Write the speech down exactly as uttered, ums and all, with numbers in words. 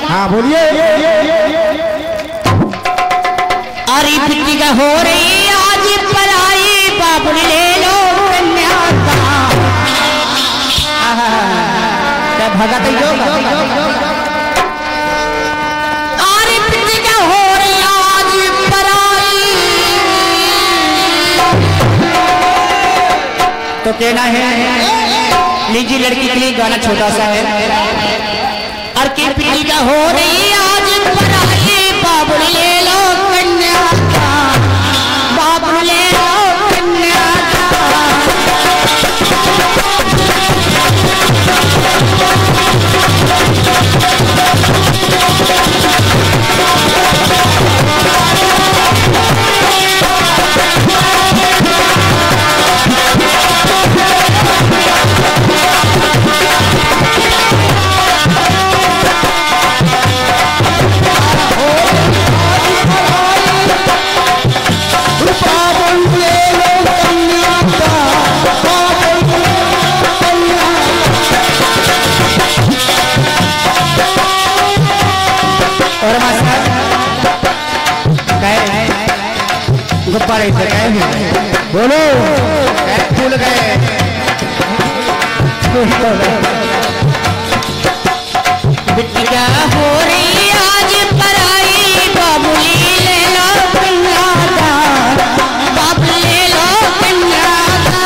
हाँ बोलिए। अरे पिट्टी का हो रही आज पराई बाबुल ले लो कन्या का। भगत अरे पिट्टी का हो रही आज पराई तो कहना है लीजिए लड़की के लिए गाना छोटा सा है। और के पिट्टी का हो रही आज पराई बाबुल ले लो कन्या का बाबुल ले लो कन्या का। गुब्बारे बोलो फूल गए बिटिया हो रही आज पराई बाबुली ले लो कन्या का बाबू ले लो कन्या का।